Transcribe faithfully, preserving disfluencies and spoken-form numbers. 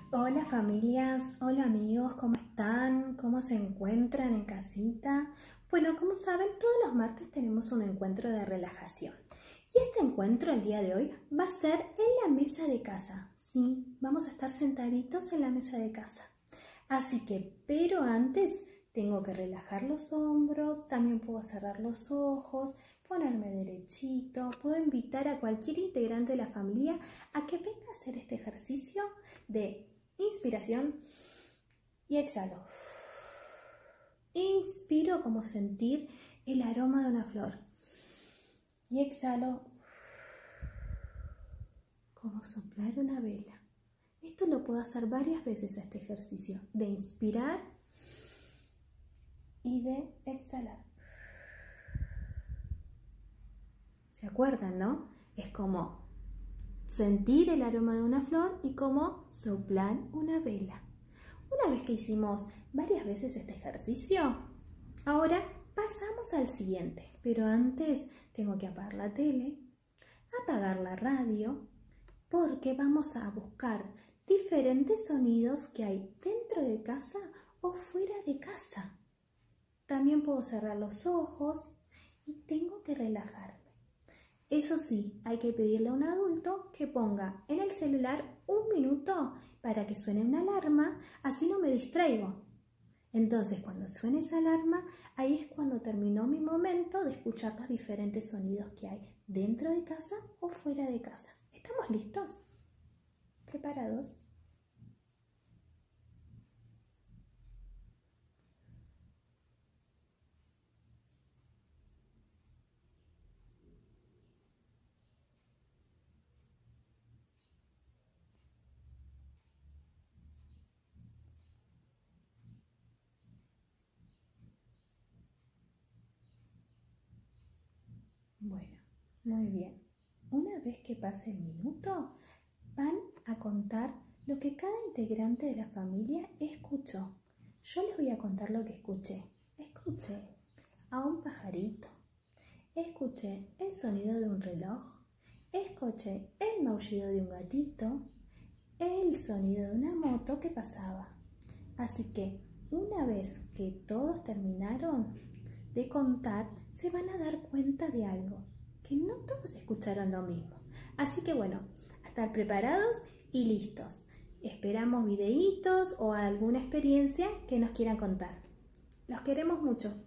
Hola familias, hola amigos, ¿cómo están? ¿Cómo se encuentran en casita? Bueno, como saben, todos los martes tenemos un encuentro de relajación. Y este encuentro el día de hoy va a ser en la mesa de casa. Sí, vamos a estar sentaditos en la mesa de casa. Así que, pero antes tengo que relajar los hombros, también puedo cerrar los ojos, ponerme derechito, puedo invitar a cualquier integrante de la familia a que venga a hacer este ejercicio de inspiración y exhalo. Inspiro como sentir el aroma de una flor y exhalo como soplar una vela. Esto lo puedo hacer varias veces, este ejercicio de inspirar y de exhalar. ¿Se acuerdan, no? Es como sentir el aroma de una flor y como soplar una vela. Una vez que hicimos varias veces este ejercicio, ahora pasamos al siguiente. Pero antes tengo que apagar la tele, apagar la radio, porque vamos a buscar diferentes sonidos que hay dentro de casa o fuera de casa. También puedo cerrar los ojos y tengo que relajarme. Eso sí, hay que pedirle a un adulto que ponga en el celular un minuto para que suene una alarma, así no me distraigo. Entonces, cuando suene esa alarma, ahí es cuando terminó mi momento de escuchar los diferentes sonidos que hay dentro de casa o fuera de casa. ¿Estamos listos? ¿Preparados? Bueno, muy bien. Una vez que pase el minuto, van a contar lo que cada integrante de la familia escuchó. Yo les voy a contar lo que escuché. Escuché a un pajarito, escuché el sonido de un reloj, escuché el maullido de un gatito, el sonido de una moto que pasaba. Así que una vez que todos terminaron de contar, se van a dar cuenta de algo, que no todos escucharon lo mismo. Así que bueno, a estar preparados y listos. Esperamos videitos o alguna experiencia que nos quieran contar. Los queremos mucho.